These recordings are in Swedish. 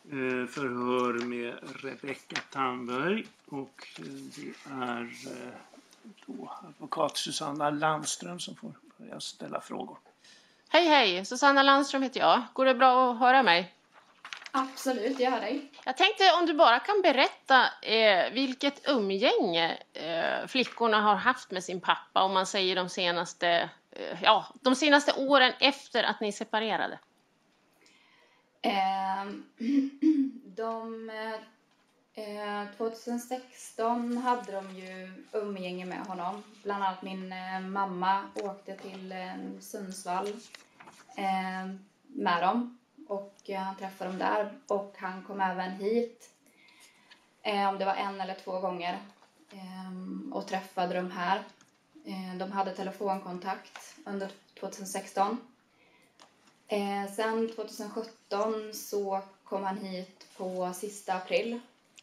förhör med Rebecka Tandberg och det är då advokat Susanna Landström som får börja ställa frågor. Hej, Susanna Landström heter jag. Går det bra att höra mig? Absolut, jag hör dig. Jag tänkte om du bara kan berätta vilket umgänge flickorna har haft med sin pappa, om man säger de senaste åren efter att ni separerade. 2016 hade de ju umgänge med honom. Bland annat min mamma åkte till Sundsvall med dem. Och han träffade dem där. Och han kom även hit. Om det var 1 eller 2 gånger. Och träffade dem här. De hade telefonkontakt under 2016. Sen 2017 så kom han hit på sista april.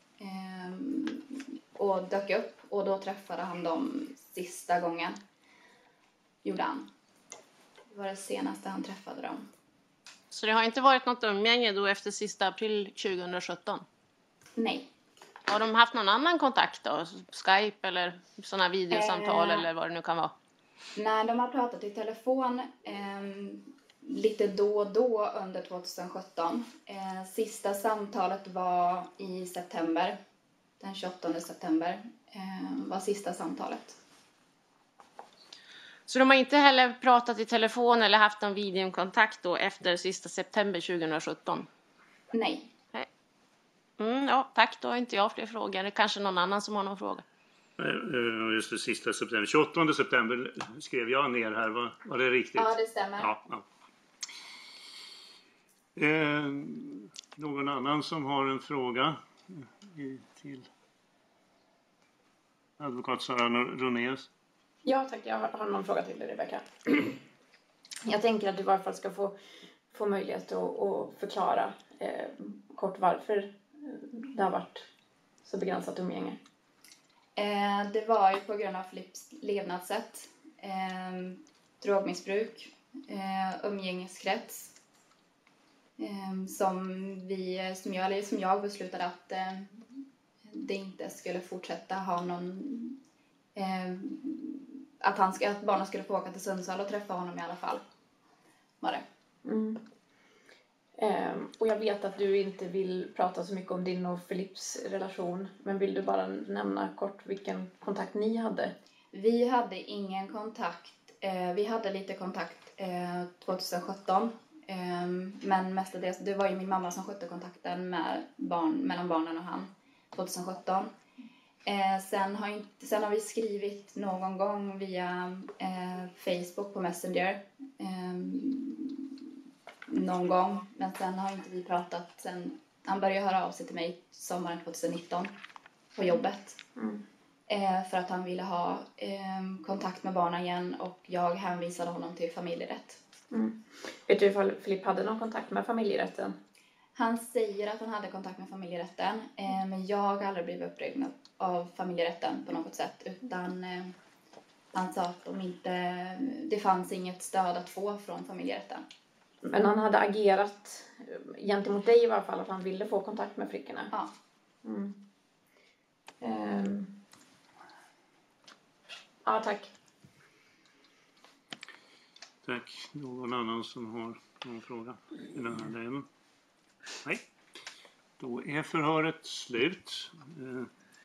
Och dök upp. Och då träffade han dem sista gången. Gjorde han. Det var det senaste han träffade dem. Så det har inte varit något umgänge då efter sista april 2017? Nej. Har de haft någon annan kontakt då? Skype eller sådana videosamtal eller vad det nu kan vara? Nej, de har pratat i telefon lite då och då under 2017. Sista samtalet var i september. Den 28 september var sista samtalet. Så de har inte heller pratat i telefon eller haft någon videokontakt då efter sista september 2017? Nej. Ja, tack. Då har inte jag fler frågor. Det är kanske någon annan som har någon fråga. Just det, sista september. 28 september skrev jag ner här. Var det riktigt? Ja, det stämmer. Ja. Någon annan som har en fråga till advokat Sara Ronéus? Ja, tack. Jag har någon fråga till dig, Rebecka. Jag tänker att du i varje fall ska få möjlighet att förklara kort varför det har varit så begränsat umgänge. Det var ju på grund av Filips levnadssätt. Drogmissbruk. Umgängeskrets. Som jag beslutade att det inte skulle fortsätta ha någon... Att barnen skulle få åka till Sundsvall och träffa honom i alla fall. Var det. Och jag vet att du inte vill prata så mycket om din och Filips relation. Men vill du bara nämna kort vilken kontakt ni hade? Vi hade ingen kontakt. Vi hade lite kontakt 2017. Men mestadels, det var ju min mamma som skötte kontakten mellan barnen och han 2017. Sen har vi skrivit någon gång via Facebook på Messenger. Någon gång. Men sen har inte vi pratat sen. Han började höra av sig till mig sommaren 2019 på jobbet. För att han ville ha kontakt med barnen igen. Och jag hänvisade honom till familjerätt. Vet du ifall Filip hade någon kontakt med familjerätten? Han säger att han hade kontakt med familjerätten. Men jag har aldrig blivit uppringd av familjerätten på något sätt. Utan han sa att det fanns inget stöd att få från familjerätten. Men han hade agerat gentemot dig i varje fall att han ville få kontakt med flickorna? Ja. Ja, tack. Tack. Någon annan som har någon fråga i den här delen? Nej. Då är förhöret slut.